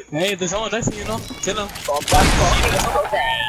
哎，等小我再听咯，真的。 Combat Conquest.